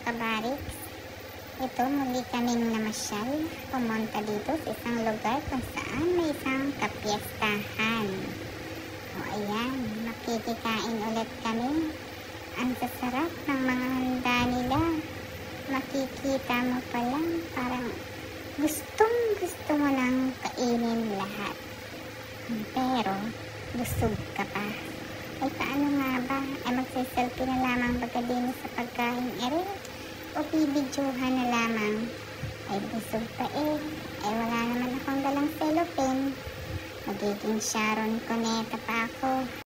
kabariks. Ito, muli kaming namasyal, pumunta dito sa isang lugar kung saan may isang kapiestahan. O ayan, makikikain ulit kami. Ang sasarap ng mga handa nila. Makikita mo pa lang, parang gustong gusto mo nang kainin lahat. Pero, busog ka pa. Ay paano nga ba? Ay magsiselfie na lamang pagkadinis sa pagkain ere? O bibidyohan na lamang? Ay busog pa eh. Ay wala naman akong dalang cellophane. Magiging Sharon Cuneta pa ako.